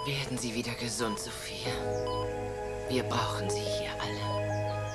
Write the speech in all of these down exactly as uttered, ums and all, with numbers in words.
Werden Sie wieder gesund, Sophia. Wir brauchen Sie hier alle.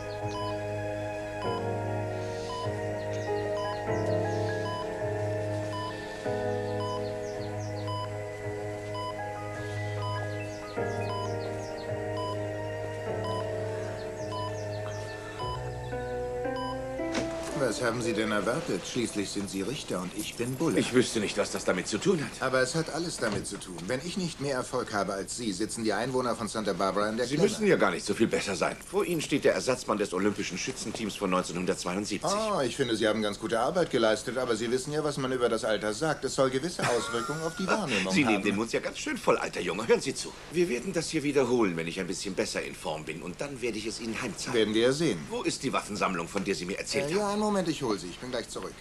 Was haben Sie denn erwartet? Schließlich sind Sie Richter und ich bin Bulle. Ich wüsste nicht, was das damit zu tun hat. Aber es hat alles damit zu tun. Wenn ich nicht mehr Erfolg habe als Sie, sitzen die Einwohner von Santa Barbara in der Sie Klemme. müssen ja gar nicht so viel besser sein. Vor Ihnen steht der Ersatzmann des Olympischen Schützenteams von neunzehnhundertzweiundsiebzig. Oh, ich finde, Sie haben ganz gute Arbeit geleistet, aber Sie wissen ja, was man über das Alter sagt. Es soll gewisse Auswirkungen auf die Wahrnehmung Sie haben. nehmen den Mund ja ganz schön voll, alter Junge. Hören Sie zu. Wir werden das hier wiederholen, wenn ich ein bisschen besser in Form bin. Und dann werde ich es Ihnen heimzahlen. Werden wir ja sehen. Wo ist die Waffensammlung, von der Sie mir erzählt Äh, haben? ja, einen Moment, ich hole sie. Ich bin gleich zurück.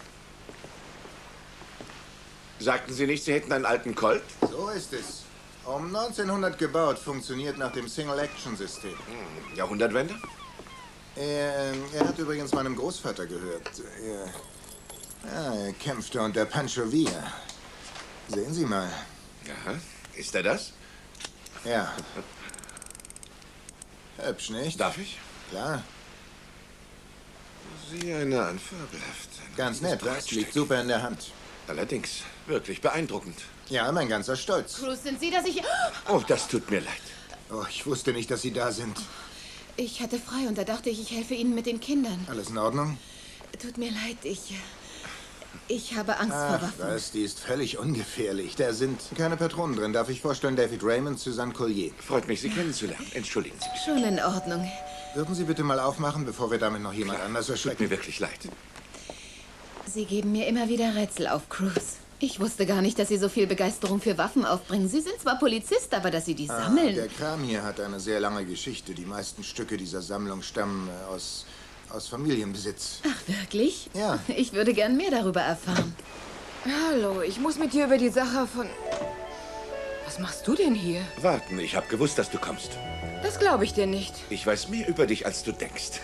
Sagten Sie nicht, Sie hätten einen alten Colt? So ist es. Um neunzehnhundert gebaut, funktioniert nach dem Single-Action-System. Hm, Jahrhundertwende? Er, er hat übrigens meinem Großvater gehört. Er, ja, er kämpfte unter Pancho Villa. Sehen Sie mal. Ja, ist er das? Ja. Hübsch, nicht? Darf ich? Klar. Sie eine an fabelhaft. Ganz nett, was? Liegt super in der Hand. Allerdings, wirklich beeindruckend. Ja, mein ganzer Stolz. Cruz, sind Sie, dass ich... Oh, das tut mir leid. Oh, ich wusste nicht, dass Sie da sind. Ich hatte frei und da dachte ich, ich helfe Ihnen mit den Kindern. Alles in Ordnung? Tut mir leid, ich... Ich habe Angst Ach, vor Waffen. was, die ist völlig ungefährlich. Da sind keine Patronen drin. Darf ich vorstellen, David Raymond, Suzanne Collier. Freut mich, Sie kennenzulernen. Entschuldigen Sie bitte. Schon in Ordnung. Würden Sie bitte mal aufmachen, bevor wir damit noch jemand anders Tut erschrecken? mir wirklich leid. Sie geben mir immer wieder Rätsel auf, Cruz. Ich wusste gar nicht, dass Sie so viel Begeisterung für Waffen aufbringen. Sie sind zwar Polizist, aber dass Sie die Ah, sammeln... der Kram hier hat eine sehr lange Geschichte. Die meisten Stücke dieser Sammlung stammen äh, aus, aus Familienbesitz. Ach, wirklich? Ja. Ich würde gern mehr darüber erfahren. Hallo, ich muss mit dir über die Sache von... Was machst du denn hier? Warten, ich habe gewusst, dass du kommst. Das glaube ich dir nicht. Ich weiß mehr über dich, als du denkst.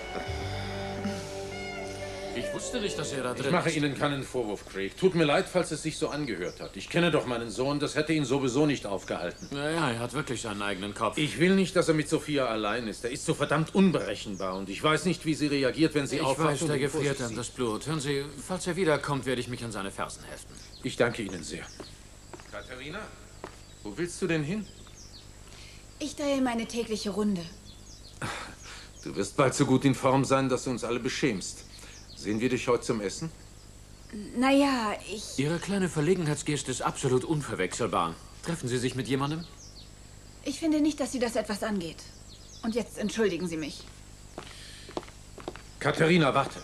Ich wusste nicht, dass er da drin Ich mache ist. Ihnen keinen Vorwurf, Craig. Tut mir leid, falls es sich so angehört hat. Ich kenne doch meinen Sohn, das hätte ihn sowieso nicht aufgehalten. Naja, er hat wirklich seinen eigenen Kopf. Ich will nicht, dass er mit Sophia allein ist. Er ist so verdammt unberechenbar und ich weiß nicht, wie sie reagiert, wenn sie Ich aufwacht. weiß, und der ihn vor gefriert sich an das Blut. Hören Sie, falls er wiederkommt, werde ich mich an seine Fersen heften. sieht. Ich danke Ihnen sehr. Katharina, wo willst du denn hin? Ich drehe meine tägliche Runde. Du wirst bald so gut in Form sein, dass du uns alle beschämst. Sehen wir dich heute zum Essen? Naja, ich... Ihre kleine Verlegenheitsgeste ist absolut unverwechselbar. Treffen Sie sich mit jemandem? Ich finde nicht, dass Sie das etwas angeht. Und jetzt entschuldigen Sie mich. Katharina, warte.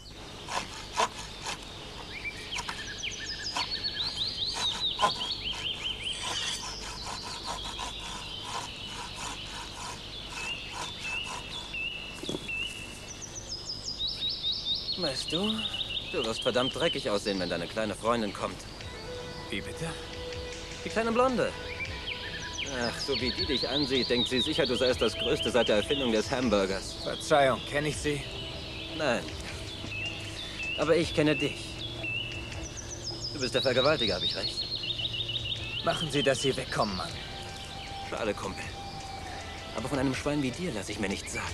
Weißt du, du wirst verdammt dreckig aussehen, wenn deine kleine Freundin kommt. Wie bitte? Die kleine Blonde. Ach, so wie die dich ansieht, denkt sie sicher, du seist das Größte seit der Erfindung des Hamburgers. Verzeihung, kenne ich Sie? Nein. Aber ich kenne dich. Du bist der Vergewaltiger, habe ich recht? Machen Sie, dass Sie wegkommen, Mann. Schade, Kumpel. Aber von einem Schwein wie dir lasse ich mir nichts sagen.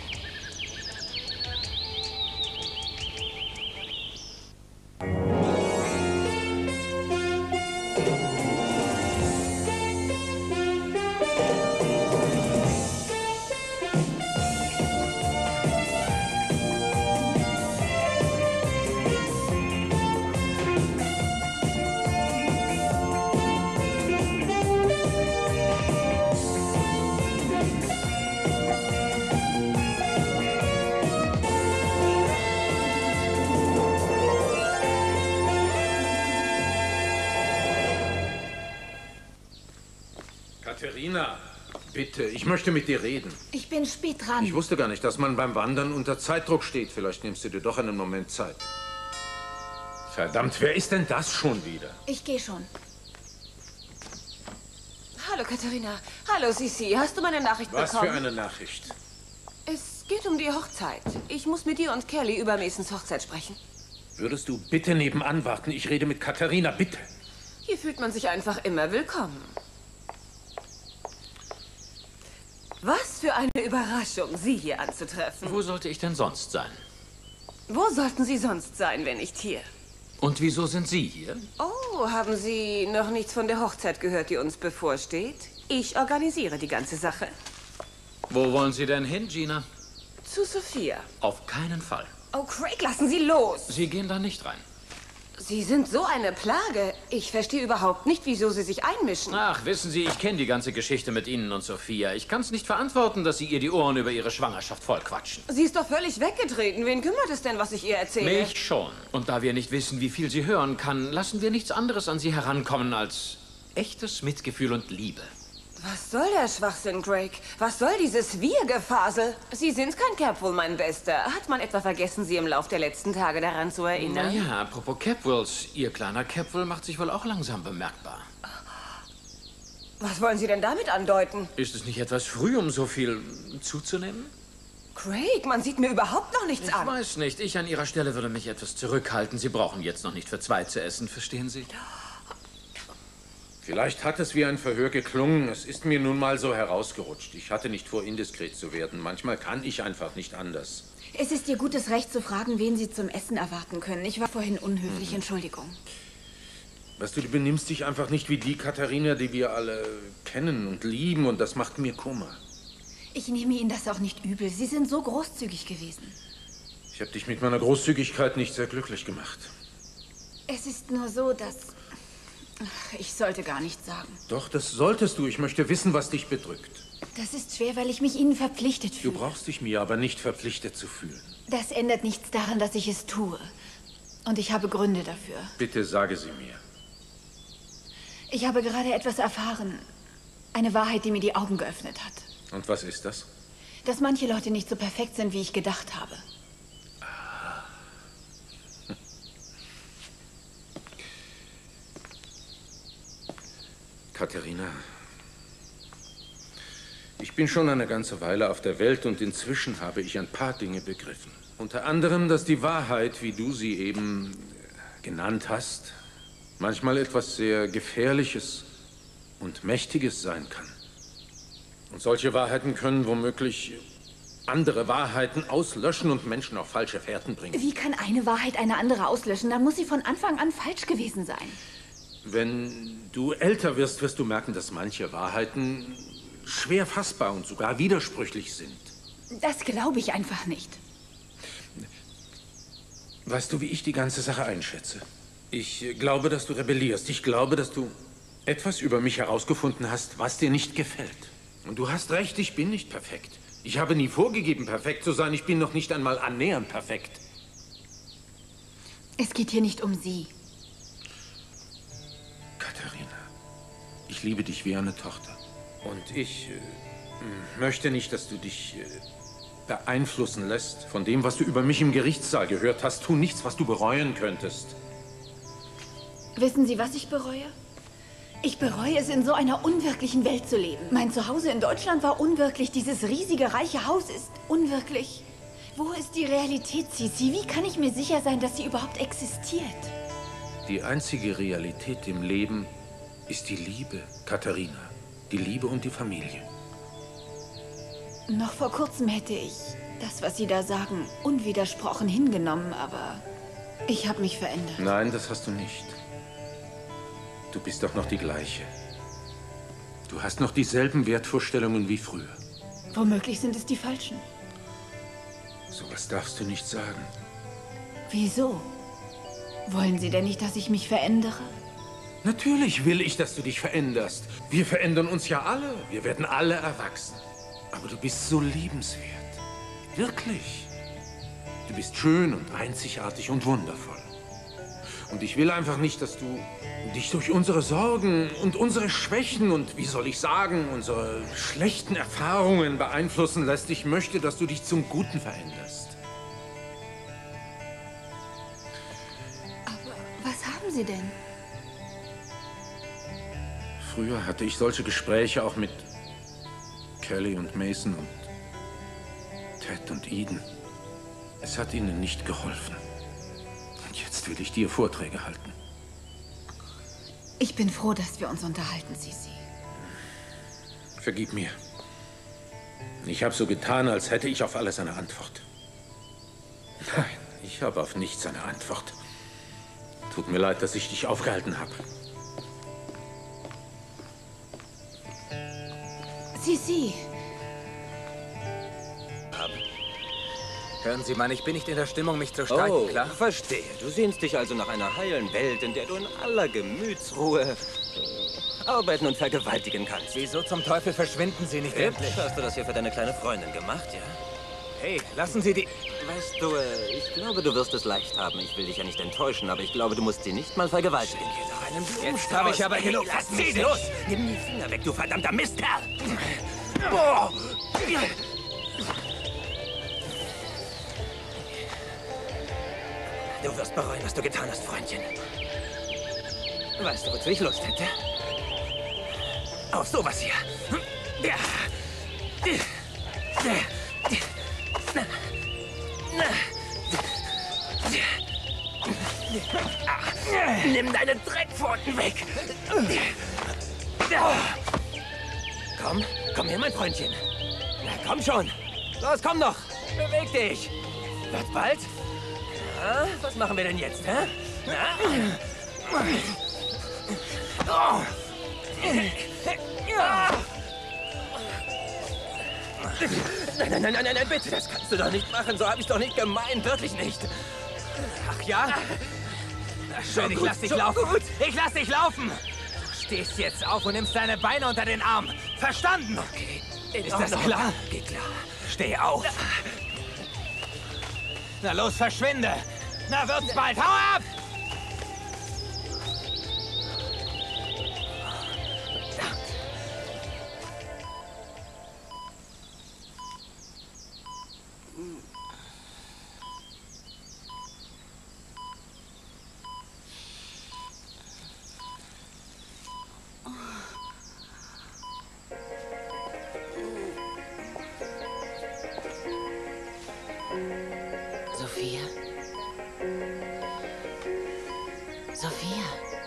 Katharina, bitte, ich möchte mit dir reden. Ich bin spät dran. Ich wusste gar nicht, dass man beim Wandern unter Zeitdruck steht. Vielleicht nimmst du dir doch einen Moment Zeit. Verdammt, wer ist denn das schon wieder? Ich gehe schon. Hallo, Katharina. Hallo, Sisi. Hast du meine Nachricht Was bekommen? für eine Nachricht? Es geht um die Hochzeit. Ich muss mit dir und Kelly über Masons Hochzeit sprechen. Würdest du bitte nebenan warten? Ich rede mit Katharina, bitte. Hier fühlt man sich einfach immer willkommen. Was für eine Überraschung, Sie hier anzutreffen. Wo sollte ich denn sonst sein? Wo sollten Sie sonst sein, wenn nicht hier? Und wieso sind Sie hier? Oh, haben Sie noch nichts von der Hochzeit gehört, die uns bevorsteht? Ich organisiere die ganze Sache. Wo wollen Sie denn hin, Gina? Zu Sophia. Auf keinen Fall. Oh, Craig, lassen Sie los. Sie gehen da nicht rein. Sie sind so eine Plage. Ich verstehe überhaupt nicht, wieso Sie sich einmischen. Ach, wissen Sie, ich kenne die ganze Geschichte mit Ihnen und Sophia. Ich kann es nicht verantworten, dass Sie ihr die Ohren über ihre Schwangerschaft vollquatschen. Sie ist doch völlig weggetreten. Wen kümmert es denn, was ich ihr erzähle? Mich schon. Und da wir nicht wissen, wie viel sie hören kann, lassen wir nichts anderes an sie herankommen als echtes Mitgefühl und Liebe. Was soll der Schwachsinn, Craig? Was soll dieses Wir-Gefasel? Sie sind kein Capwell, mein Bester. Hat man etwa vergessen, Sie im Lauf der letzten Tage daran zu erinnern? Na ja, apropos Capwells. Ihr kleiner Capwell macht sich wohl auch langsam bemerkbar. Was wollen Sie denn damit andeuten? Ist es nicht etwas früh, um so viel zuzunehmen? Craig, man sieht mir überhaupt noch nichts ich an. Ich weiß nicht. Ich an Ihrer Stelle würde mich etwas zurückhalten. Sie brauchen jetzt noch nicht für zwei zu essen, verstehen Sie? Vielleicht hat es wie ein Verhör geklungen. Es ist mir nun mal so herausgerutscht. Ich hatte nicht vor, indiskret zu werden. Manchmal kann ich einfach nicht anders. Es ist Ihr gutes Recht zu fragen, wen Sie zum Essen erwarten können. Ich war vorhin unhöflich, mhm. Entschuldigung. Weißt du, du benimmst dich einfach nicht wie die Katharina, die wir alle kennen und lieben. Und das macht mir Kummer. Ich nehme Ihnen das auch nicht übel. Sie sind so großzügig gewesen. Ich habe dich mit meiner Großzügigkeit nicht sehr glücklich gemacht. Es ist nur so, dass... Ich sollte gar nichts sagen. Doch, das solltest du. Ich möchte wissen, was dich bedrückt. Das ist schwer, weil ich mich Ihnen verpflichtet fühle. Du brauchst dich mir aber nicht verpflichtet zu fühlen. Das ändert nichts daran, dass ich es tue. Und ich habe Gründe dafür. Bitte sage sie mir. Ich habe gerade etwas erfahren. Eine Wahrheit, die mir die Augen geöffnet hat. Und was ist das? Dass manche Leute nicht so perfekt sind, wie ich gedacht habe. Katharina, ich bin schon eine ganze Weile auf der Welt und inzwischen habe ich ein paar Dinge begriffen. Unter anderem, dass die Wahrheit, wie du sie eben genannt hast, manchmal etwas sehr Gefährliches und Mächtiges sein kann. Und solche Wahrheiten können womöglich andere Wahrheiten auslöschen und Menschen auf falsche Fährten bringen. Wie kann eine Wahrheit eine andere auslöschen? Dann muss sie von Anfang an falsch gewesen sein. Wenn du älter wirst, wirst du merken, dass manche Wahrheiten schwer fassbar und sogar widersprüchlich sind. Das glaube ich einfach nicht. Weißt du, wie ich die ganze Sache einschätze? Ich glaube, dass du rebellierst. Ich glaube, dass du etwas über mich herausgefunden hast, was dir nicht gefällt. Und du hast recht, ich bin nicht perfekt. Ich habe nie vorgegeben, perfekt zu sein. Ich bin noch nicht einmal annähernd perfekt. Es geht hier nicht um Sie. Ich liebe dich wie eine Tochter. Und ich äh, möchte nicht, dass du dich äh, beeinflussen lässt von dem, was du über mich im Gerichtssaal gehört hast. Tu nichts, was du bereuen könntest. Wissen Sie, was ich bereue? Ich bereue es, in so einer unwirklichen Welt zu leben. Mein Zuhause in Deutschland war unwirklich. Dieses riesige, reiche Haus ist unwirklich. Wo ist die Realität, Cici? Wie kann ich mir sicher sein, dass sie überhaupt existiert? Die einzige Realität im Leben ist die Liebe, Katharina. Die Liebe und die Familie. Noch vor kurzem hätte ich das, was Sie da sagen, unwidersprochen hingenommen, aber ich habe mich verändert. Nein, das hast du nicht. Du bist doch noch die gleiche. Du hast noch dieselben Wertvorstellungen wie früher. Womöglich sind es die falschen. Sowas darfst du nicht sagen. Wieso? Wollen Sie denn nicht, dass ich mich verändere? Natürlich will ich, dass du dich veränderst. Wir verändern uns ja alle. Wir werden alle erwachsen. Aber du bist so liebenswert. Wirklich. Du bist schön und einzigartig und wundervoll. Und ich will einfach nicht, dass du dich durch unsere Sorgen und unsere Schwächen und, wie soll ich sagen, unsere schlechten Erfahrungen beeinflussen lässt. Ich möchte, dass du dich zum Guten veränderst. Aber was haben Sie denn? Früher hatte ich solche Gespräche auch mit Kelly und Mason und Ted und Eden. Es hat ihnen nicht geholfen. Und jetzt will ich dir Vorträge halten. Ich bin froh, dass wir uns unterhalten, Cici. Vergib mir. Ich habe so getan, als hätte ich auf alles eine Antwort. Nein, ich habe auf nichts eine Antwort. Tut mir leid, dass ich dich aufgehalten habe. Sisi. Hören Sie, Mann, ich bin nicht in der Stimmung, mich zu streiten, Oh, klar? verstehe. Du sehnst dich also nach einer heilen Welt, in der du in aller Gemütsruhe äh, arbeiten und vergewaltigen kannst. Wieso zum Teufel verschwinden Sie nicht endlich? Hübsch, hast du das hier für deine kleine Freundin gemacht, ja? Hey, lassen Sie die... Weißt du, äh, ich glaube, du wirst es leicht haben. Ich will dich ja nicht enttäuschen, aber ich glaube, du musst sie nicht mal vergewaltigen. Jetzt habe ich aber genug. Lass mich los! Nimm die Finger weg, du verdammter Mistkerl! Boah. Du wirst bereuen, was du getan hast, Freundchen. Weißt du, wozu ich Lust hätte? Auf sowas hier. Nimm deine Dreckpfoten weg! Komm, komm her, mein Freundchen. Na, komm schon. Los, komm doch. Beweg dich. Wird bald? Na, was machen wir denn jetzt, hä? Na? Oh. Nein, nein, nein, nein, nein, bitte, das kannst du doch nicht machen. So habe ich doch nicht gemeint, wirklich nicht. Ach ja? Na schön, ich lass dich laufen. Gut. Ich lass dich laufen. Du stehst jetzt auf und nimmst deine Beine unter den Arm. Verstanden? Okay. Ist das klar? Geht klar. Steh auf. Na los, verschwinde. Na, wird's bald. Hau ab! Sophia? Sophia?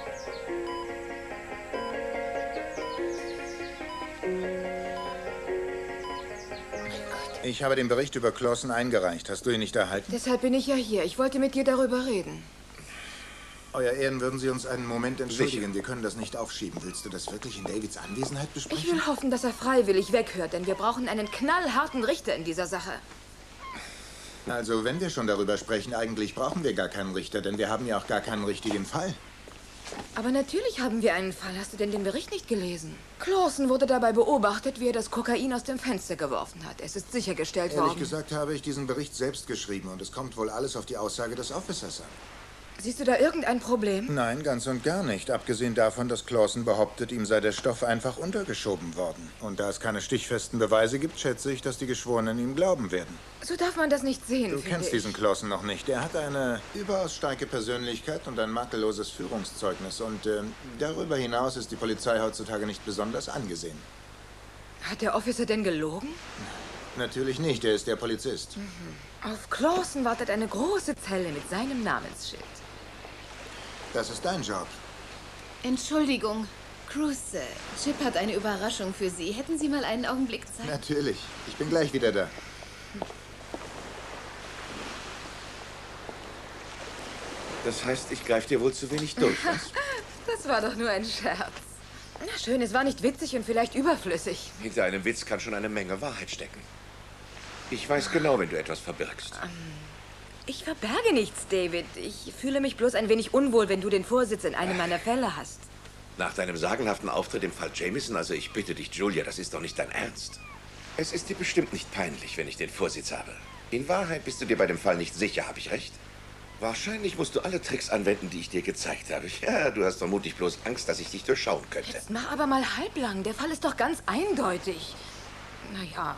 Ich habe den Bericht über Clausen eingereicht. Hast du ihn nicht erhalten? Deshalb bin ich ja hier. Ich wollte mit dir darüber reden. Euer Ehren, würden Sie uns einen Moment entschuldigen? Wir können das nicht aufschieben. Willst du das wirklich in Davids Anwesenheit besprechen? Ich will hoffen, dass er freiwillig weghört, denn wir brauchen einen knallharten Richter in dieser Sache. Also, wenn wir schon darüber sprechen, eigentlich brauchen wir gar keinen Richter, denn wir haben ja auch gar keinen richtigen Fall. Aber natürlich haben wir einen Fall. Hast du denn den Bericht nicht gelesen? Clausen wurde dabei beobachtet, wie er das Kokain aus dem Fenster geworfen hat. Es ist sichergestellt Ehrlich worden. gesagt habe ich diesen Bericht selbst geschrieben und es kommt wohl alles auf die Aussage des Officers an. Siehst du da irgendein Problem? Nein, ganz und gar nicht. Abgesehen davon, dass Clausen behauptet, ihm sei der Stoff einfach untergeschoben worden. Und da es keine stichfesten Beweise gibt, schätze ich, dass die Geschworenen ihm glauben werden. So darf man das nicht sehen, Du finde kennst ich. diesen Clausen noch nicht. Er hat eine überaus starke Persönlichkeit und ein makelloses Führungszeugnis. Und äh, darüber hinaus ist die Polizei heutzutage nicht besonders angesehen. Hat der Officer denn gelogen? Natürlich nicht, er ist der Polizist. Mhm. Auf Clausen wartet eine große Zelle mit seinem Namensschild. Das ist dein Job. Entschuldigung, Cruz, äh, Chip hat eine Überraschung für Sie. Hätten Sie mal einen Augenblick Zeit? Natürlich. Ich bin gleich wieder da. Das heißt, ich greife dir wohl zu wenig durch, was? Das war doch nur ein Scherz. Na schön, es war nicht witzig und vielleicht überflüssig. Hinter einem Witz kann schon eine Menge Wahrheit stecken. Ich weiß genau, wenn du etwas verbirgst. Ich verberge nichts, David. Ich fühle mich bloß ein wenig unwohl, wenn du den Vorsitz in einem meiner Fälle hast. Nach deinem sagenhaften Auftritt im Fall Jameson, also ich bitte dich, Julia, das ist doch nicht dein Ernst. Es ist dir bestimmt nicht peinlich, wenn ich den Vorsitz habe. In Wahrheit bist du dir bei dem Fall nicht sicher, habe ich recht? Wahrscheinlich musst du alle Tricks anwenden, die ich dir gezeigt habe. Ja, du hast vermutlich bloß Angst, dass ich dich durchschauen könnte. Jetzt mach aber mal halblang. Der Fall ist doch ganz eindeutig. Naja.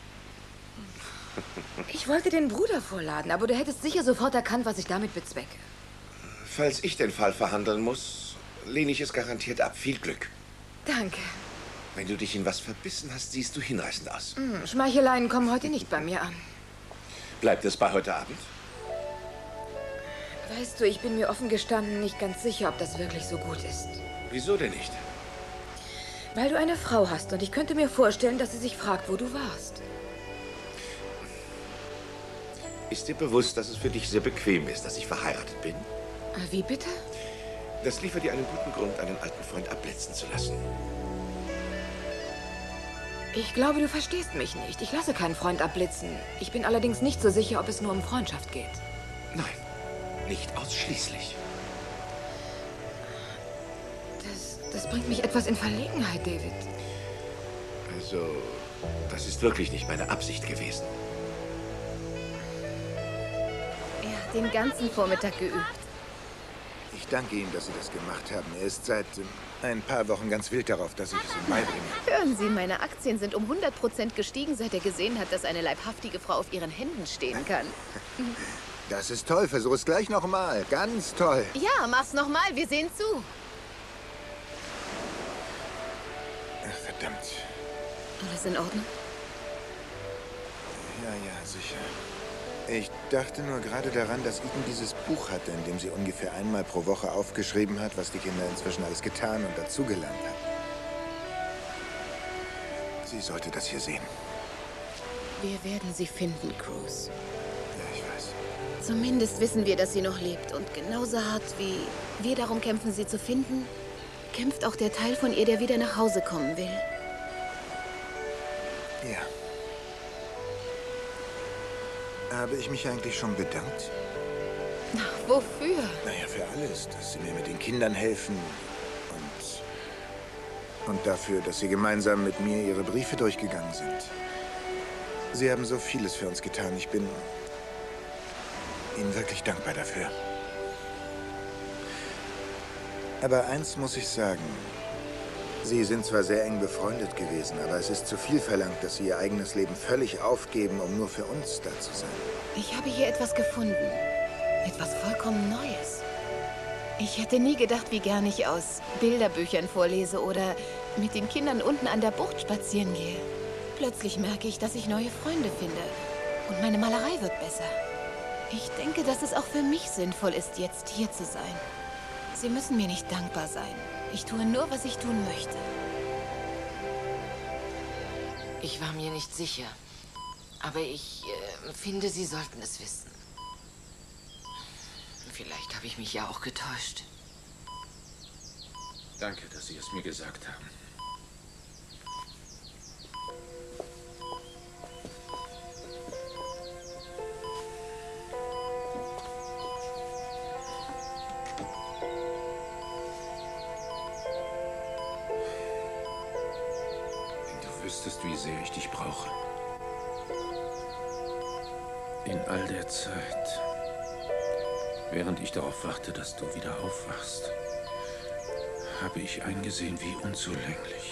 Ich wollte den Bruder vorladen, aber du hättest sicher sofort erkannt, was ich damit bezwecke. Falls ich den Fall verhandeln muss, lehne ich es garantiert ab. Viel Glück. Danke. Wenn du dich in was verbissen hast, siehst du hinreißend aus. Hm, Schmeicheleien kommen heute nicht bei mir an. Bleibt es bei heute Abend? Weißt du, ich bin mir offen gestanden nicht ganz sicher, ob das wirklich so gut ist. Wieso denn nicht? Weil du eine Frau hast und ich könnte mir vorstellen, dass sie sich fragt, wo du warst. Ist dir bewusst, dass es für dich sehr bequem ist, dass ich verheiratet bin? Wie bitte? Das liefert dir einen guten Grund, einen alten Freund abblitzen zu lassen. Ich glaube, du verstehst mich nicht. Ich lasse keinen Freund abblitzen. Ich bin allerdings nicht so sicher, ob es nur um Freundschaft geht. Nein, nicht ausschließlich. Das, das bringt mich etwas in Verlegenheit, David. Also, das ist wirklich nicht meine Absicht gewesen. Er hat den ganzen Vormittag geübt. Ich danke Ihnen, dass Sie das gemacht haben. Er ist seit äh, ein paar Wochen ganz wild darauf, dass ich es ihm beibringe. Hören Sie, meine Aktien sind um hundert Prozent gestiegen, seit er gesehen hat, dass eine leibhaftige Frau auf ihren Händen stehen kann. Das ist toll. Versuch es gleich noch mal. Ganz toll. Ja, mach's noch mal. Wir sehen zu. Ach, verdammt. Alles in Ordnung? Ja, ja, sicher. Ich dachte nur gerade daran, dass Ethan dieses Buch hatte, in dem sie ungefähr einmal pro Woche aufgeschrieben hat, was die Kinder inzwischen alles getan und dazugelernt haben. Sie sollte das hier sehen. Wir werden sie finden, Cruz. Ja, ich weiß. Zumindest wissen wir, dass sie noch lebt. Und genauso hart wie wir darum kämpfen, sie zu finden, kämpft auch der Teil von ihr, der wieder nach Hause kommen will. Ja. Habe ich mich eigentlich schon bedankt? Ach, wofür? Naja, für alles. Dass Sie mir mit den Kindern helfen und, und dafür, dass Sie gemeinsam mit mir Ihre Briefe durchgegangen sind. Sie haben so vieles für uns getan. Ich bin Ihnen wirklich dankbar dafür. Aber eins muss ich sagen. Sie sind zwar sehr eng befreundet gewesen, aber es ist zu viel verlangt, dass Sie Ihr eigenes Leben völlig aufgeben, um nur für uns da zu sein. Ich habe hier etwas gefunden. Etwas vollkommen Neues. Ich hätte nie gedacht, wie gern ich aus Bilderbüchern vorlese oder mit den Kindern unten an der Bucht spazieren gehe. Plötzlich merke ich, dass ich neue Freunde finde. Und meine Malerei wird besser. Ich denke, dass es auch für mich sinnvoll ist, jetzt hier zu sein. Sie müssen mir nicht dankbar sein. Ich tue nur, was ich tun möchte. Ich war mir nicht sicher. Aber ich äh, finde, Sie sollten es wissen. Vielleicht habe ich mich ja auch getäuscht. Danke, dass Sie es mir gesagt haben. Wüsstest, wie sehr ich dich brauche. In all der Zeit, während ich darauf warte, dass du wieder aufwachst, habe ich eingesehen, wie unzulänglich.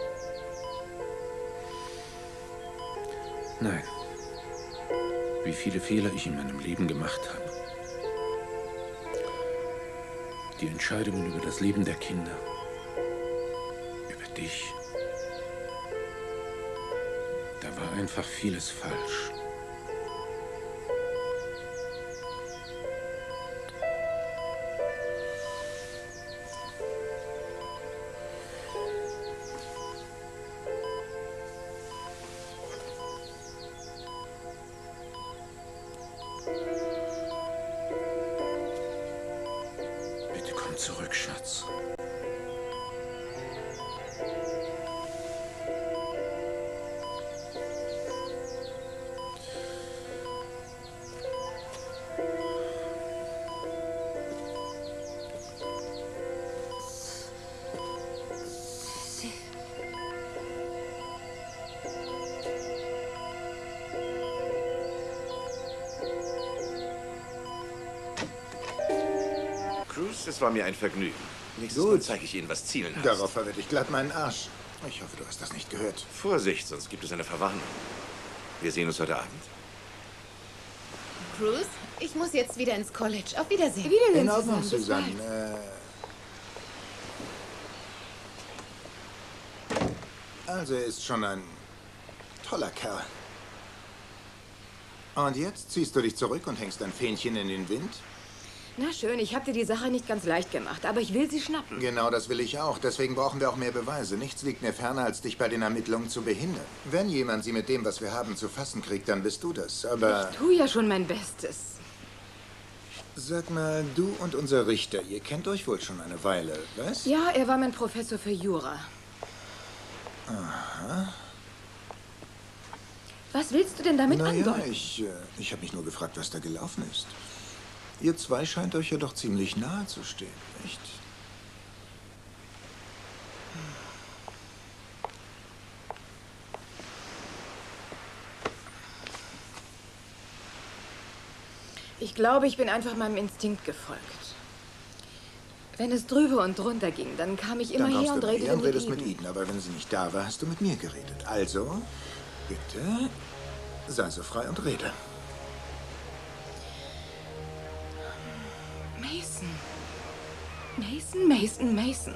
Nein, wie viele Fehler ich in meinem Leben gemacht habe. Die Entscheidungen über das Leben der Kinder, über dich. Da war einfach vieles falsch. Bitte komm zurück, Schatz. Cruz, es war mir ein Vergnügen. Nächstes Mal zeige ich Ihnen, was Zielen heißt. Darauf verwette ich glatt meinen Arsch. Ich hoffe, du hast das nicht gehört. Vorsicht, sonst gibt es eine Verwarnung. Wir sehen uns heute Abend. Cruz, ich muss jetzt wieder ins College. Auf Wiedersehen. Wiedersehen, In Ordnung, Susan. Susan. Äh, also, er ist schon ein toller Kerl. Und jetzt ziehst du dich zurück und hängst dein Fähnchen in den Wind? Na schön, ich habe dir die Sache nicht ganz leicht gemacht, aber ich will sie schnappen. Genau, das will ich auch. Deswegen brauchen wir auch mehr Beweise. Nichts liegt mir ferner, als dich bei den Ermittlungen zu behindern. Wenn jemand sie mit dem, was wir haben, zu fassen kriegt, dann bist du das. Aber... Ich tue ja schon mein Bestes. Sag mal, du und unser Richter, ihr kennt euch wohl schon eine Weile, was? Ja, er war mein Professor für Jura. Aha. Was willst du denn damit naja, andeuten? ich, äh, ich habe mich nur gefragt, was da gelaufen ist. Ihr zwei scheint euch ja doch ziemlich nahe zu stehen, nicht? Ich glaube, ich bin einfach meinem Instinkt gefolgt. Wenn es drüber und drunter ging, dann kam ich immer dann her und redete mit, mit redest Eden. mit Eden. Aber wenn sie nicht da war, hast du mit mir geredet. Also, bitte, sei so frei und rede. Mason. Mason, Mason, Mason.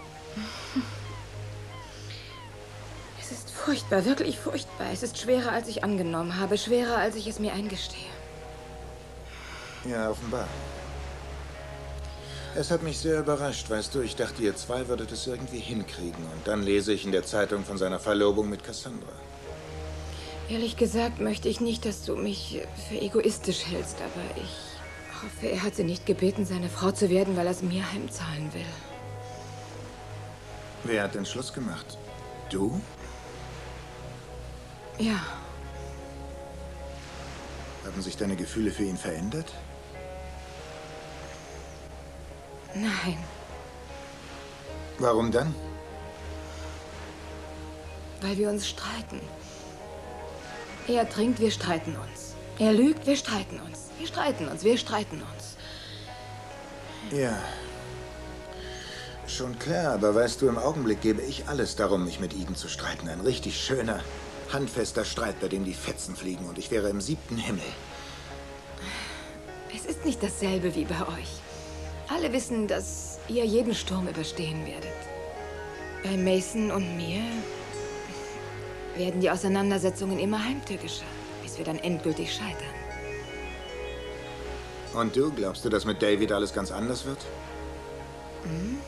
Es ist furchtbar, wirklich furchtbar. Es ist schwerer, als ich angenommen habe. Schwerer, als ich es mir eingestehe. Ja, offenbar. Es hat mich sehr überrascht, weißt du. Ich dachte, ihr zwei würdet es irgendwie hinkriegen. Und dann lese ich in der Zeitung von seiner Verlobung mit Cassandra. Ehrlich gesagt möchte ich nicht, dass du mich für egoistisch hältst, aber ich hoffe, er hat sie nicht gebeten, seine Frau zu werden, weil er es mir heimzahlen will. Wer hat den Schluss gemacht? Du? Ja. Haben sich deine Gefühle für ihn verändert? Nein. Warum dann? Weil wir uns streiten. Er trinkt, wir streiten uns. Er lügt, wir streiten uns. Wir streiten uns, wir streiten uns. Ja. Schon klar, aber weißt du, im Augenblick gebe ich alles darum, mich mit Eden zu streiten. Ein richtig schöner, handfester Streit, bei dem die Fetzen fliegen und ich wäre im siebten Himmel. Es ist nicht dasselbe wie bei euch. Alle wissen, dass ihr jeden Sturm überstehen werdet. Bei Mason und mir werden die Auseinandersetzungen immer heimtückischer, bis wir dann endgültig scheitern. Und du, glaubst du, dass mit David alles ganz anders wird? Hm?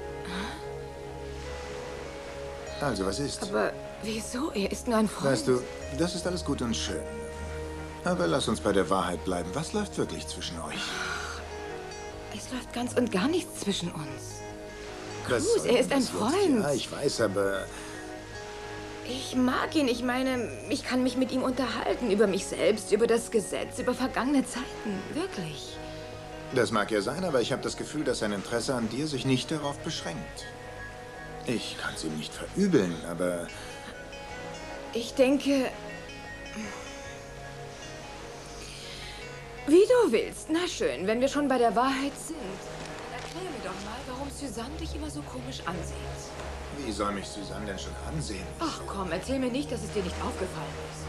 Also, was ist? Aber wieso? Er ist nur ein Freund. Weißt du, das ist alles gut und schön. Aber lass uns bei der Wahrheit bleiben. Was läuft wirklich zwischen euch? Es läuft ganz und gar nichts zwischen uns. Was Cruz, soll er ist ein das jetzt? Freund. Ja, ich weiß, aber... Ich mag ihn. Ich meine, ich kann mich mit ihm unterhalten. Über mich selbst, über das Gesetz, über vergangene Zeiten. Wirklich. Das mag ja sein, aber ich habe das Gefühl, dass sein Interesse an dir sich nicht darauf beschränkt. Ich kann es ihm nicht verübeln, aber... Ich denke... Wie du willst. Na schön, wenn wir schon bei der Wahrheit sind. Dann erklär mir doch mal, warum Suzanne dich immer so komisch ansieht. Wie soll mich Suzanne denn schon ansehen? Ach komm, erzähl mir nicht, dass es dir nicht aufgefallen ist.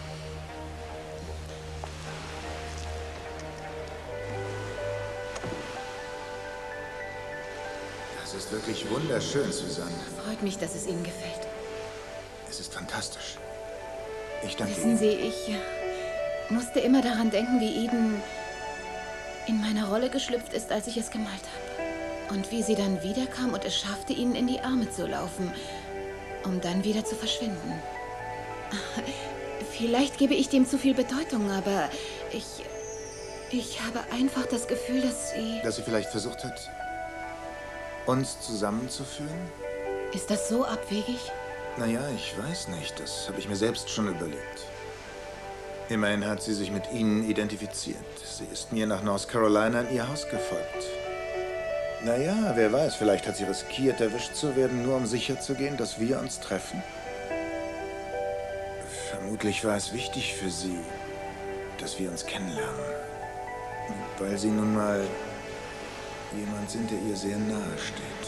Das ist wirklich wunderschön, Suzanne. Freut mich, dass es Ihnen gefällt. Es ist fantastisch. Ich danke Wissen Ihnen. Sie, ich musste immer daran denken, wie Eden in meine Rolle geschlüpft ist, als ich es gemalt habe. Und wie sie dann wiederkam und es schaffte, ihnen in die Arme zu laufen, um dann wieder zu verschwinden. Vielleicht gebe ich dem zu viel Bedeutung, aber ich... Ich habe einfach das Gefühl, dass sie... Dass sie vielleicht versucht hat, uns zusammenzuführen? Ist das so abwegig? Naja, ich weiß nicht. Das habe ich mir selbst schon überlegt. Immerhin hat sie sich mit Ihnen identifiziert. Sie ist mir nach North Carolina in ihr Haus gefolgt. Naja, wer weiß, vielleicht hat sie riskiert, erwischt zu werden, nur um sicherzugehen, dass wir uns treffen. Vermutlich war es wichtig für sie, dass wir uns kennenlernen. Weil sie nun mal jemand sind, der ihr sehr nahe steht.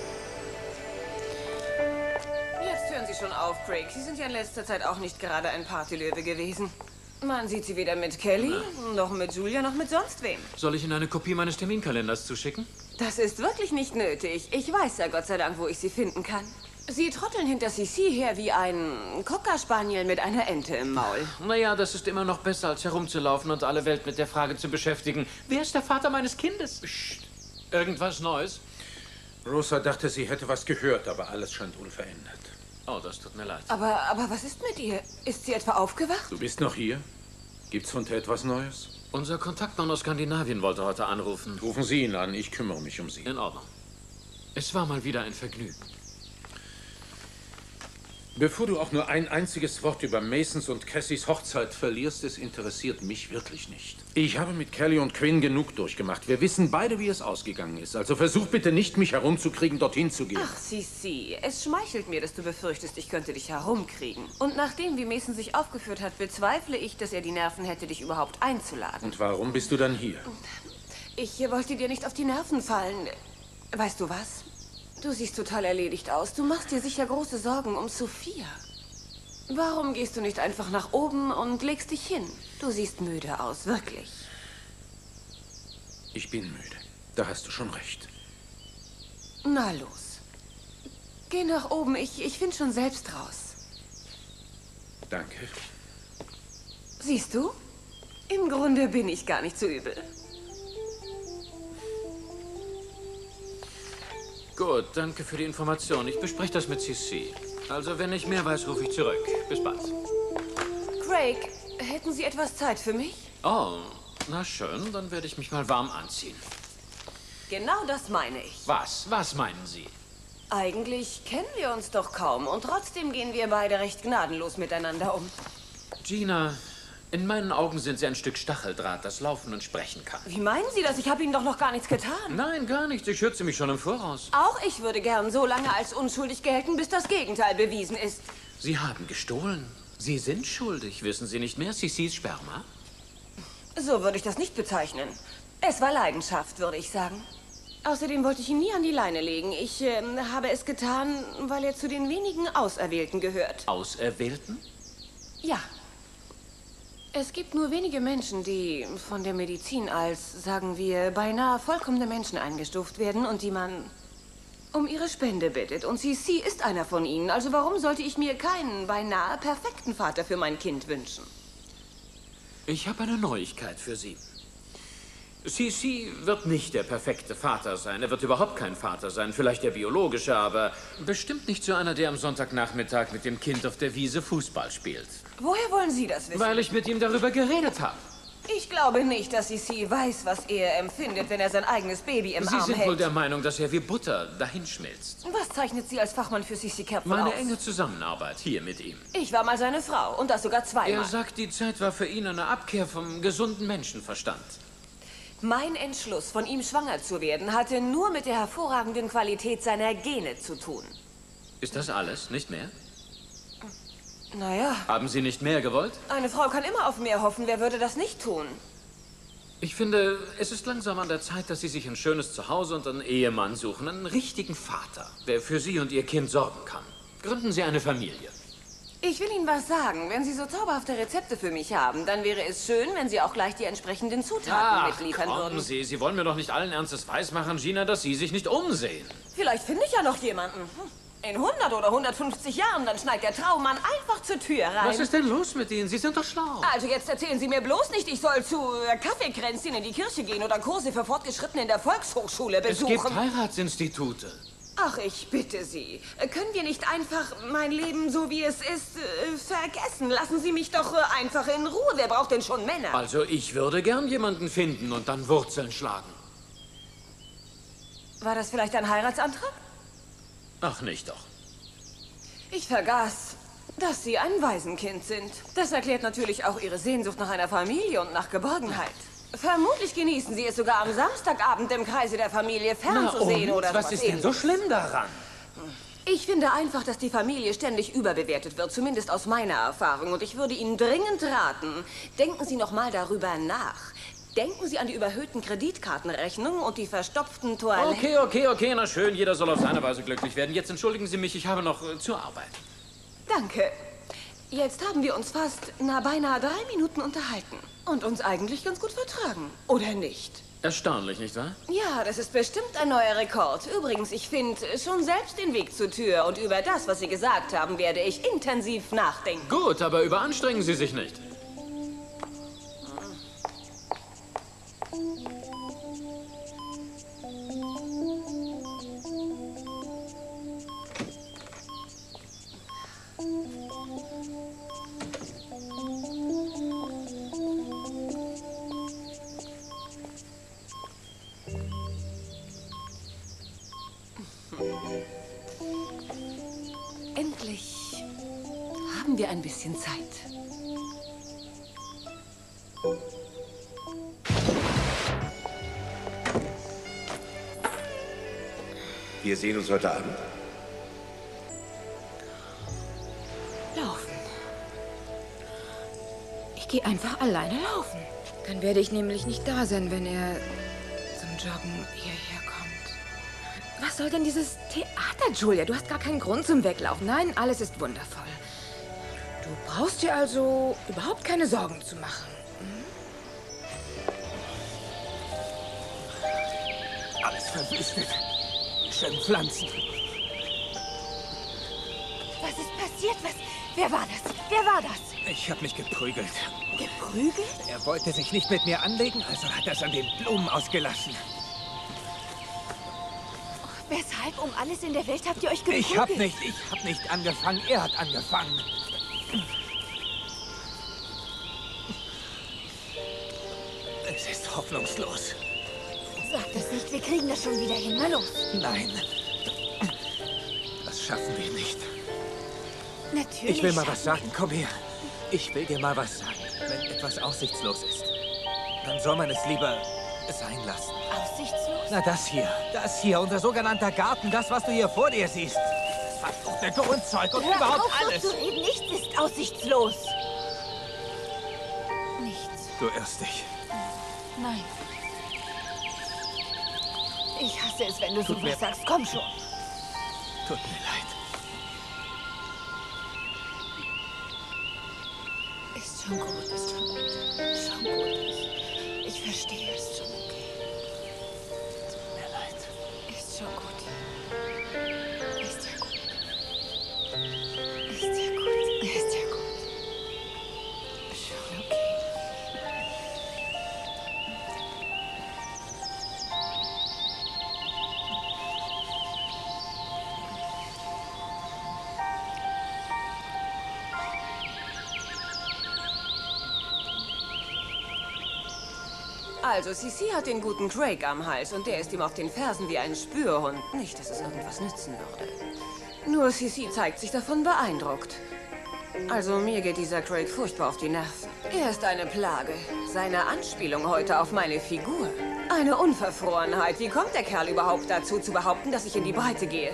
Jetzt hören Sie schon auf, Craig. Sie sind ja in letzter Zeit auch nicht gerade ein Partylöwe gewesen. Man sieht Sie weder mit Kelly, noch mit Julia, noch mit sonst wem. Soll ich Ihnen eine Kopie meines Terminkalenders zuschicken? Das ist wirklich nicht nötig. Ich weiß ja Gott sei Dank, wo ich Sie finden kann. Sie trotteln hinter Sissi her wie ein Cocker-Spaniel mit einer Ente im Maul. Naja, das ist immer noch besser, als herumzulaufen und alle Welt mit der Frage zu beschäftigen, wer ist der Vater meines Kindes? Psst. Irgendwas Neues? Rosa dachte, sie hätte was gehört, aber alles scheint unverändert. Oh, das tut mir leid. Aber, aber was ist mit ihr? Ist sie etwa aufgewacht? Du bist noch hier? Gibt's von Ted etwas Neues? Unser Kontaktmann aus Skandinavien wollte heute anrufen. Rufen Sie ihn an, ich kümmere mich um Sie. In Ordnung. Es war mal wieder ein Vergnügen. Bevor du auch nur ein einziges Wort über Masons und Cassies Hochzeit verlierst, es interessiert mich wirklich nicht. Ich habe mit Kelly und Quinn genug durchgemacht. Wir wissen beide, wie es ausgegangen ist. Also versuch bitte nicht, mich herumzukriegen, dorthin zu gehen. Ach, Sissi, es schmeichelt mir, dass du befürchtest, ich könnte dich herumkriegen. Und nachdem, wie Mason sich aufgeführt hat, bezweifle ich, dass er die Nerven hätte, dich überhaupt einzuladen. Und warum bist du dann hier? Ich wollte dir nicht auf die Nerven fallen. Weißt du was? Du siehst total erledigt aus. Du machst dir sicher große Sorgen um Sophia. Warum gehst du nicht einfach nach oben und legst dich hin? Du siehst müde aus, wirklich. Ich bin müde. Da hast du schon recht. Na los. Geh nach oben. Ich, ich finde schon selbst raus. Danke. Siehst du? Im Grunde bin ich gar nicht so übel. Gut, danke für die Information. Ich bespreche das mit Sissi. Also, wenn ich mehr weiß, rufe ich zurück. Bis bald. Craig, hätten Sie etwas Zeit für mich? Oh, na schön. Dann werde ich mich mal warm anziehen. Genau das meine ich. Was? Was meinen Sie? Eigentlich kennen wir uns doch kaum und trotzdem gehen wir beide recht gnadenlos miteinander um. Gina, in meinen Augen sind Sie ein Stück Stacheldraht, das laufen und sprechen kann. Wie meinen Sie das? Ich habe Ihnen doch noch gar nichts getan. Nein, gar nichts. Ich schütze mich schon im Voraus. Auch ich würde gern so lange als unschuldig gelten, bis das Gegenteil bewiesen ist. Sie haben gestohlen. Sie sind schuldig. Wissen Sie nicht mehr? Sissis Sperma? So würde ich das nicht bezeichnen. Es war Leidenschaft, würde ich sagen. Außerdem wollte ich ihn nie an die Leine legen. Ich äh, habe es getan, weil er zu den wenigen Auserwählten gehört. Auserwählten? Ja. Es gibt nur wenige Menschen, die von der Medizin als, sagen wir, beinahe vollkommene Menschen eingestuft werden und die man um ihre Spende bittet. Und Sissi ist einer von ihnen. Also warum sollte ich mir keinen beinahe perfekten Vater für mein Kind wünschen? Ich habe eine Neuigkeit für Sie. Sissi wird nicht der perfekte Vater sein. Er wird überhaupt kein Vater sein. Vielleicht der biologische, aber bestimmt nicht so einer, der am Sonntagnachmittag mit dem Kind auf der Wiese Fußball spielt. Woher wollen Sie das wissen? Weil ich mit ihm darüber geredet habe. Ich glaube nicht, dass Sissi weiß, was er empfindet, wenn er sein eigenes Baby im Sie Arm sind hält. wohl der Meinung, dass er wie Butter dahinschmilzt. Was zeichnet Sie als Fachmann für Sissi Kerpel Meine aus? enge Zusammenarbeit hier mit ihm. Ich war mal seine Frau und das sogar zweimal. Er sagt, die Zeit war für ihn eine Abkehr vom gesunden Menschenverstand. Mein Entschluss, von ihm schwanger zu werden, hatte nur mit der hervorragenden Qualität seiner Gene zu tun. Ist das alles? Nicht mehr? Naja, Haben Sie nicht mehr gewollt? eine Frau kann immer auf mehr hoffen. Wer würde das nicht tun? Ich finde, es ist langsam an der Zeit, dass Sie sich ein schönes Zuhause und einen Ehemann suchen. Einen richtigen Vater, der für Sie und Ihr Kind sorgen kann. Gründen Sie eine Familie. Ich will Ihnen was sagen. Wenn Sie so zauberhafte Rezepte für mich haben, dann wäre es schön, wenn Sie auch gleich die entsprechenden Zutaten Ach, mitliefern kommen würden. Sie. Sie wollen mir doch nicht allen Ernstes weismachen, Gina, dass Sie sich nicht umsehen. Vielleicht finde ich ja noch jemanden. Hm. In hundert oder hundertfünfzig Jahren, dann schneit der Traummann einfach zur Tür rein. Was ist denn los mit Ihnen? Sie sind doch schlau. Also jetzt erzählen Sie mir bloß nicht, ich soll zu äh, Kaffeekränzchen in die Kirche gehen oder Kurse für Fortgeschrittene in der Volkshochschule besuchen. Es gibt Heiratsinstitute. Ach, ich bitte Sie. Äh, Können wir nicht einfach mein Leben, so wie es ist, äh, vergessen? Lassen Sie mich doch äh, einfach in Ruhe. Wer braucht denn schon Männer? Also ich würde gern jemanden finden und dann Wurzeln schlagen. War das vielleicht ein Heiratsantrag? Ach, nicht doch. Ich vergaß, dass Sie ein Waisenkind sind. Das erklärt natürlich auch Ihre Sehnsucht nach einer Familie und nach Geborgenheit. Vermutlich genießen Sie es sogar am Samstagabend im Kreise der Familie fernzusehen Na und? oder Was sowas ist denn so schlimm daran? Ich finde einfach, dass die Familie ständig überbewertet wird, zumindest aus meiner Erfahrung. Und ich würde Ihnen dringend raten, denken Sie noch mal darüber nach. Denken Sie an die überhöhten Kreditkartenrechnungen und die verstopften Toiletten. Okay, okay, okay, na schön. Jeder soll auf seine Weise glücklich werden. Jetzt entschuldigen Sie mich, ich habe noch äh, zur Arbeit. Danke. Jetzt haben wir uns fast, na beinahe drei Minuten unterhalten. Und uns eigentlich ganz gut vertragen. Oder nicht? Erstaunlich, nicht wahr? Ja, das ist bestimmt ein neuer Rekord. Übrigens, ich finde schon selbst den Weg zur Tür. Und über das, was Sie gesagt haben, werde ich intensiv nachdenken. Gut, aber überanstrengen Sie sich nicht. Endlich haben wir ein bisschen Zeit. Wir sehen uns heute Abend. Laufen. Ich gehe einfach alleine laufen. Dann werde ich nämlich nicht da sein, wenn er zum Joggen hierher kommt. Was soll denn dieses Theater, Julia? Du hast gar keinen Grund zum Weglaufen. Nein, alles ist wundervoll. Du brauchst dir also überhaupt keine Sorgen zu machen. Hm? Alles verwüstet. Schön Pflanzen. Was ist passiert? Was? Wer war das? Wer war das? Ich habe mich geprügelt. Geprügelt? Er wollte sich nicht mit mir anlegen, also hat er es an den Blumen ausgelassen. Weshalb um alles in der Welt habt ihr euch geprügelt? Ich hab nicht, ich hab nicht angefangen. Er hat angefangen. Es ist hoffnungslos. Sag das nicht, wir kriegen das schon wieder hin. Na los. Nein. Das schaffen wir nicht. Natürlich. Ich will mal was sagen. Komm her. Ich will dir mal was sagen. Wenn etwas aussichtslos ist, dann soll man es lieber sein lassen. Aussichtslos? Na, das hier. Das hier, unser sogenannter Garten. Das, was du hier vor dir siehst. Das verfluchte Grundzeug und Hör überhaupt auf, alles. So zu reden. Nichts ist aussichtslos. Nichts. Du irrst dich. Nein. Ich hasse es, wenn du Tut mir- sowas sagst. Komm schon. Tut mir leid. Ist schon gut, ist schon gut. Schon gut. Ich, ich verstehe, ist schon okay. Tut mir leid. Ist schon gut. Ist ja gut. Ist ja gut. Ist ja gut. Schon okay. Also, Sisi hat den guten Craig am Hals und der ist ihm auf den Fersen wie ein Spürhund. Nicht, dass es irgendwas nützen würde. Nur Sisi zeigt sich davon beeindruckt. Also, mir geht dieser Craig furchtbar auf die Nerven. Er ist eine Plage. Seine Anspielung heute auf meine Figur. Eine Unverfrorenheit. Wie kommt der Kerl überhaupt dazu, zu behaupten, dass ich in die Breite gehe?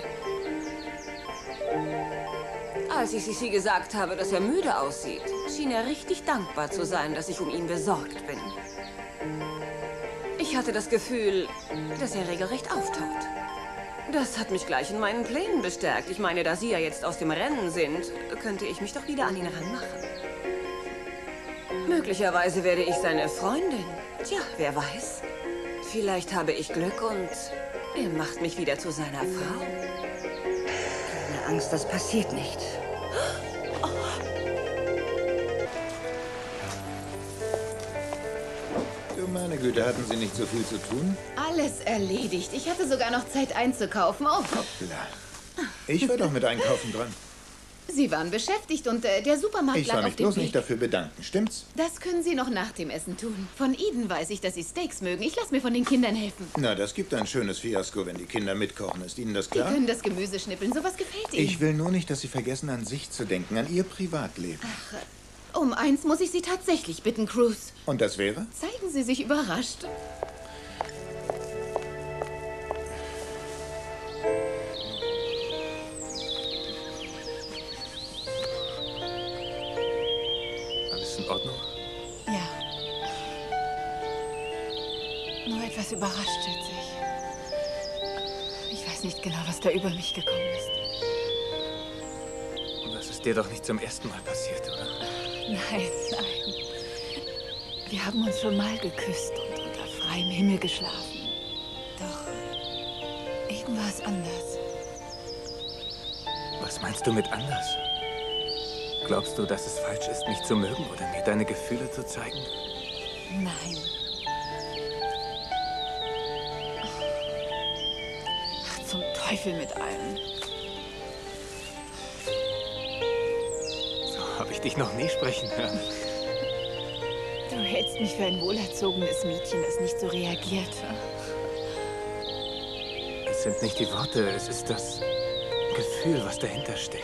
Als ich Sisi gesagt habe, dass er müde aussieht, schien er richtig dankbar zu sein, dass ich um ihn besorgt bin. Ich hatte das Gefühl, dass er regelrecht auftaut. Das hat mich gleich in meinen Plänen bestärkt. Ich meine, da Sie ja jetzt aus dem Rennen sind, könnte ich mich doch wieder an ihn ranmachen. Möglicherweise werde ich seine Freundin. Tja, wer weiß. Vielleicht habe ich Glück und er macht mich wieder zu seiner Frau. Keine Angst, das passiert nicht. Du meine Güte, hatten Sie nicht so viel zu tun? Alles erledigt. Ich hatte sogar noch Zeit einzukaufen. Oh, Hoppla. Ich war doch mit Einkaufen dran. Sie waren beschäftigt und äh, der Supermarkt Ich lag soll auf mich dem bloß Weg. nicht dafür bedanken, stimmt's? Das können Sie noch nach dem Essen tun. Von Eden weiß ich, dass Sie Steaks mögen. Ich lasse mir von den Kindern helfen. Na, das gibt ein schönes Fiasko, wenn die Kinder mitkochen. Ist Ihnen das Die klar? können das Gemüse schnippeln. Sowas gefällt Ihnen. Ich will nur nicht, dass Sie vergessen, an sich zu denken, an Ihr Privatleben. Um eins muss ich Sie tatsächlich bitten, Cruz. Und das wäre? Zeigen Sie sich überrascht. Alles in Ordnung? Ja. Nur etwas überrascht, schätze ich. Ich weiß nicht genau, was da über mich gekommen ist. Was ist dir doch nicht zum ersten Mal passiert, oder? Nein, nein. Wir haben uns schon mal geküsst und unter freiem Himmel geschlafen. Doch eben war es anders. Was meinst du mit anders? Glaubst du, dass es falsch ist, mich zu mögen oder mir deine Gefühle zu zeigen? Nein. Ach, zum Teufel mit allem. So habe ich dich noch nie sprechen hören. Du hältst mich für ein wohlerzogenes Mädchen, das nicht so reagiert. Es sind nicht die Worte, es ist das Gefühl, was dahinter steckt.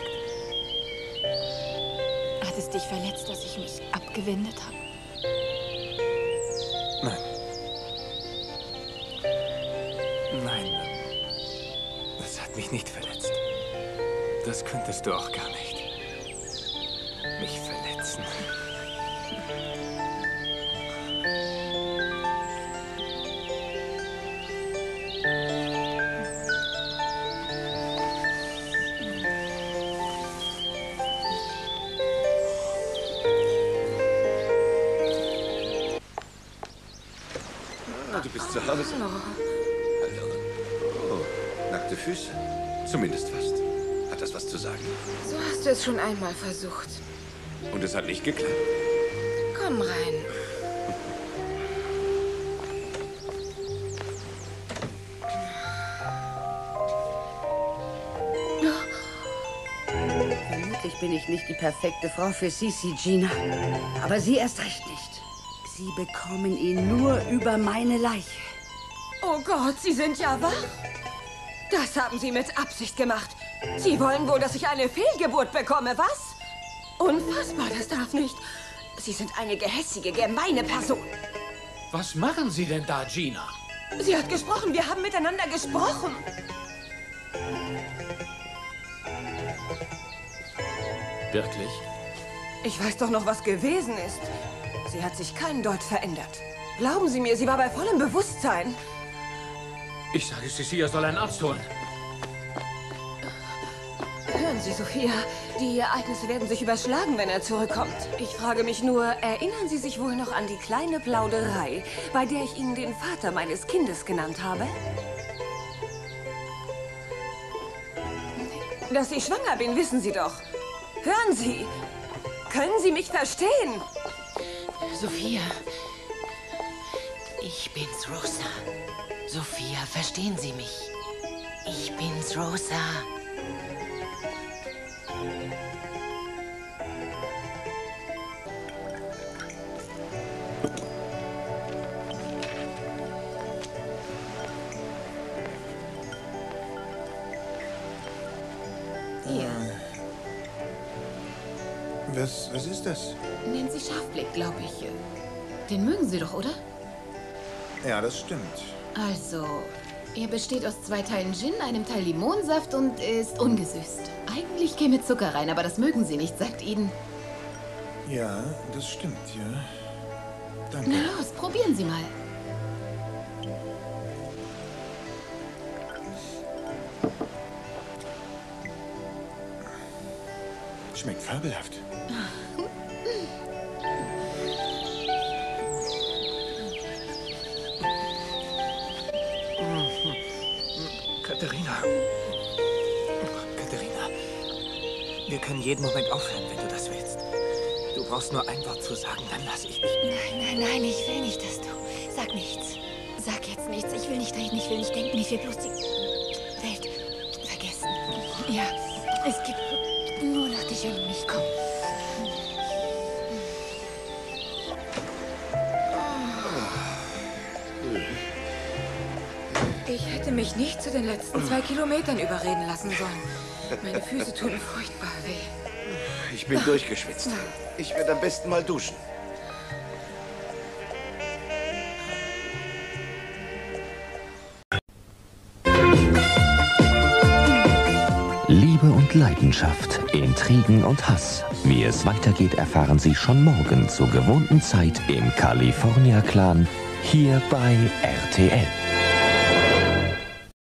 Hat es dich verletzt, dass ich mich abgewendet habe? Nein. Nein. Das hat mich nicht verletzt. Das könntest du auch gar nicht. Mich verletzen. Du bist zu Hause. Hallo. Hallo. Oh, nackte Füße. Zumindest fast. Hat das was zu sagen? So hast du es schon einmal versucht. Und es hat nicht geklappt. Komm rein. Vermutlich bin ich nicht die perfekte Frau für Sisi, Gina. Aber Sie erst recht nicht. Sie bekommen ihn nur über meine Leiche. Oh Gott, Sie sind ja wach. Das haben Sie mit Absicht gemacht. Sie wollen wohl, dass ich eine Fehlgeburt bekomme, was? Unfassbar, das darf nicht. Sie sind eine gehässige, gemeine Person. Was machen Sie denn da, Gina? Sie hat gesprochen, wir haben miteinander gesprochen. Wirklich? Ich weiß doch noch, was gewesen ist. Sie hat sich kein Deut verändert. Glauben Sie mir, sie war bei vollem Bewusstsein. Ich sage, Cecilia soll einen Arzt holen. Hören Sie, Sophia, die Ereignisse werden sich überschlagen, wenn er zurückkommt. Ich frage mich nur, erinnern Sie sich wohl noch an die kleine Plauderei, bei der ich Ihnen den Vater meines Kindes genannt habe? Dass ich schwanger bin, wissen Sie doch. Hören Sie! Können Sie mich verstehen? Sophia, ich bin's, Rosa. Sophia, verstehen Sie mich? Ich bin's, Rosa. Hier. Was, was ist das? Nennen Sie Scharfblick, glaube ich. Den mögen Sie doch, oder? Ja, das stimmt. Also, er besteht aus zwei Teilen Gin, einem Teil Limonsaft und ist ungesüßt. Eigentlich käme Zucker rein, aber das mögen Sie nicht, sagt Eden. Ja, das stimmt, ja. Danke. Na los, probieren Sie mal. Schmeckt fabelhaft. Katharina. Katharina. Wir können jeden Moment aufhören, wenn du das willst. Du brauchst nur ein Wort zu sagen, dann lasse ich dich. Nein, nein, nein, ich will nicht, dass du... Sag nichts. Sag jetzt nichts. Ich will nicht reden, ich will nicht denken. Ich will bloß die Welt vergessen. Ja, es gibt nur noch dich und mich. Komm. Ich hätte mich nicht zu den letzten zwei Kilometern überreden lassen sollen. Meine Füße tun furchtbar weh. Ich bin durchgeschwitzt. Ich werde am besten mal duschen. Liebe und Leidenschaft, Intrigen und Hass. Wie es weitergeht, erfahren Sie schon morgen zur gewohnten Zeit im California Clan, hier bei R T L.